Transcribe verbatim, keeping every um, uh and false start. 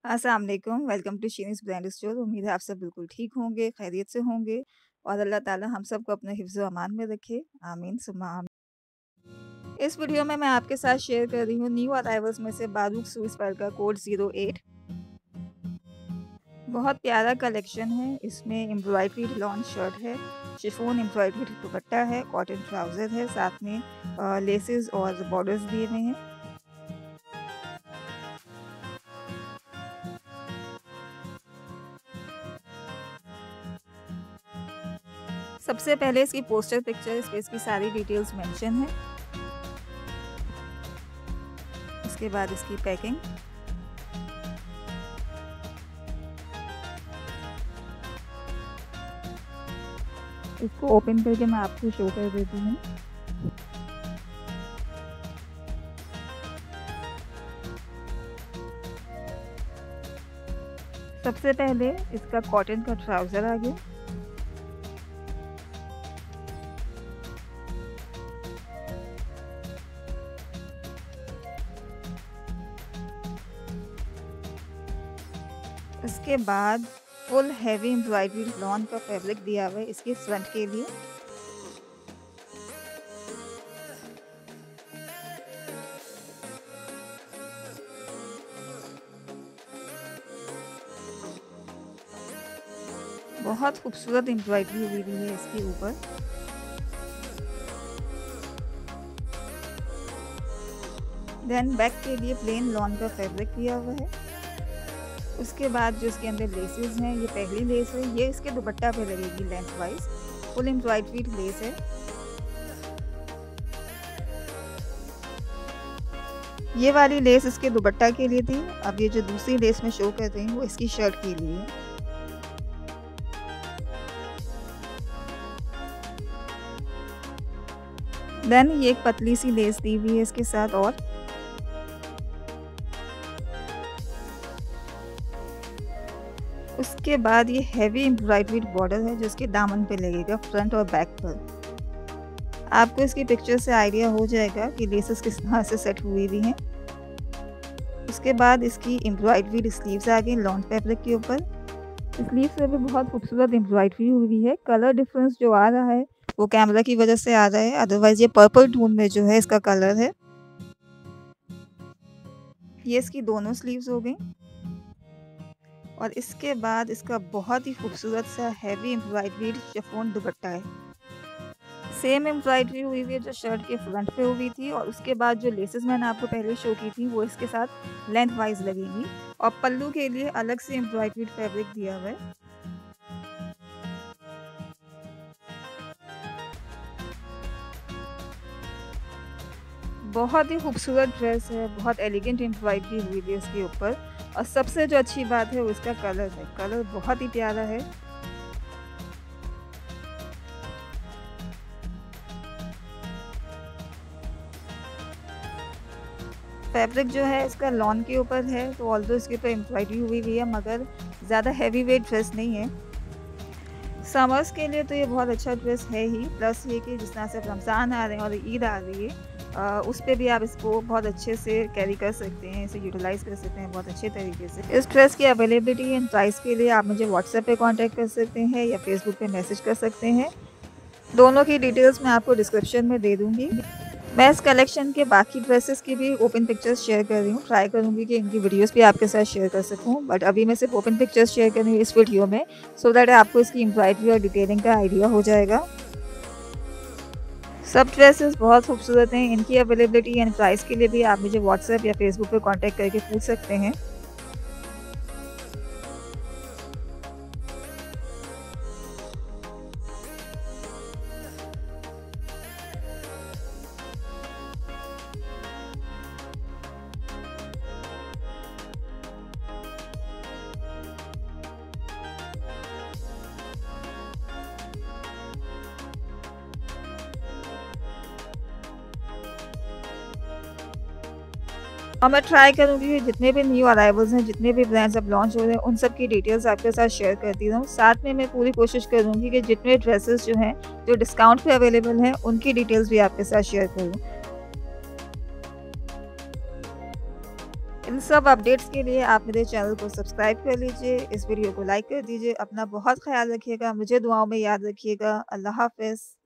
अस्सलाम वालेकुम, welcome to Sheenee's brand store. उम्मीद है आप सब बिल्कुल ठीक होंगे, खैरियत से होंगे और अल्लाह ताला हम सबको अपने हिफ्ज़ व अमान में रखे। आमीन सुम्मा आमीन। इस वीडियो में मैं आपके साथ शेयर कर रही हूँ न्यू अराइवल्स में से बारूक स्विस पेअर का कोड ज़ीरो एट। बहुत प्यारा कलेक्शन है। इसमें एम्ब्रॉयडरी लॉन शर्ट है, शिफॉन एम्ब्रॉयडरी दुपट्टा है, कॉटन ट्राउज़र है, साथ में अ, लेसेस और बॉर्डर्स दिए हुए हैं। सबसे पहले इसकी पोस्टर पिक्चर, इस पे इसकी सारी डिटेल्स मेंशन है। उसके बाद इसकी पैकिंग। इसको ओपन करके मैं आपको शो कर देती हूँ। सबसे पहले इसका कॉटन का ट्राउज़र आ गया। इसके बाद फुल हैवी एम्ब्रॉयडरी लॉन का फैब्रिक दिया हुआ है इसके फ्रंट के लिए। बहुत खूबसूरत एम्ब्रॉयडरी हुई हुई है इसके ऊपर। देन बैक के लिए प्लेन लॉन का फैब्रिक दिया हुआ है। उसके बाद जो इसके अंदर लेसेस हैं, ये पहली लेस है, ये इसके दुपट्टा पे लगेगी length wise. Full embroidery lace है। ये वाली लेस इसके दुपट्टा के लिए थी। अब ये जो दूसरी लेस में शो कर रही हूँ वो इसकी शर्ट के लिए है। देन ये एक पतली सी लेस दी हुई है इसके साथ और उसके बाद ये हैवी एम्ब्रॉयडरी बॉर्डर है जो इसके दामन पे लगेगा फ्रंट और बैक पर। आपको इसकी पिक्चर से आइडिया हो जाएगा कि लेसेस किस तरह से सेट हुई हुई हैं। उसके बाद इसकी एम्ब्रॉयडरी स्लीव्स आ गई लॉन फैब्रिक के ऊपर। स्लीव्स में भी बहुत खूबसूरत एम्ब्रॉयडरी हुई है। कलर डिफरेंस जो आ रहा है वो कैमरा की वजह से आ रहा है, अदरवाइज ये पर्पल टोन में जो है इसका कलर है। ये इसकी दोनों स्लीव्स हो गई और इसके बाद इसका बहुत ही खूबसूरत सा हैवी एम्ब्रॉयडरी शिफॉन दुपट्टा है। सेम एम्ब्रॉयडरी हुई हुई है जो शर्ट के फ्रंट पे हुई थी और उसके बाद जो लेसेस मैंने आपको पहले शो की थी वो इसके साथ लेंथ वाइज लगेंगी और पल्लू के लिए अलग से एम्ब्रॉयडरी फैब्रिक दिया हुआ है। बहुत ही खूबसूरत ड्रेस है, बहुत एलिगेंट एम्ब्रॉयडरी हुई है इसके ऊपर और सबसे जो अच्छी बात है वो इसका कलर है। कलर बहुत ही प्यारा है। फैब्रिक जो है इसका लॉन के ऊपर है, तो ऑल्दो इसके ऊपर एम्ब्रॉयडरी हुई हुई है मगर ज़्यादा हैवी वेट ड्रेस नहीं है। समर्स के लिए तो ये बहुत अच्छा ड्रेस है ही, प्लस ये कि जिस तरह से रमज़ान आ रहे हैं और ईद आ रही है आ, उस पर भी आप इसको बहुत अच्छे से कैरी कर सकते हैं, इसे यूटिलाइज़ कर सकते हैं बहुत अच्छे तरीके से। इस ड्रेस की अवेलेबिलिटी एंड प्राइस के लिए आप मुझे व्हाट्सएप पे कांटेक्ट कर सकते हैं या फेसबुक पे मैसेज कर सकते हैं। दोनों की डिटेल्स मैं आपको डिस्क्रिप्शन में दे दूँगी। मैं इस कलेक्शन के बाकी ड्रेसेस की भी ओपन पिक्चर्स शेयर कर रही हूँ। ट्राई करूँगी कि इनकी वीडियोस भी आपके साथ शेयर कर सकूँ, बट अभी मैं सिर्फ ओपन पिक्चर्स शेयर कर रही हूँ इस वीडियो में, सो दैट आपको इसकी एम्ब्रॉयडरी और डिटेलिंग का आइडिया हो जाएगा। सब ड्रेसेस बहुत खूबसूरत हैं। इनकी अवेलेबिलिटी एंड प्राइस के लिए भी आप मुझे व्हाट्सएप या फेसबुक पर कॉन्टैक्ट करके पूछ सकते हैं। और मैं ट्राई करूँगी कि जितने भी न्यू अराइवल्स हैं, जितने भी ब्रांड्स अब लॉन्च हो रहे हैं, उन सब की डिटेल्स आपके साथ शेयर करती रहूँ। साथ में मैं पूरी कोशिश करूँगी कि जितने ड्रेसेस जो हैं जो डिस्काउंट पे अवेलेबल हैं उनकी डिटेल्स भी आपके साथ शेयर करूँ। इन सब अपडेट्स के लिए आप मेरे चैनल को सब्सक्राइब कर लीजिए, इस वीडियो को लाइक कर दीजिए। अपना बहुत ख़्याल रखिएगा, मुझे दुआओं में याद रखिएगा। अल्लाह हाफ़िज़।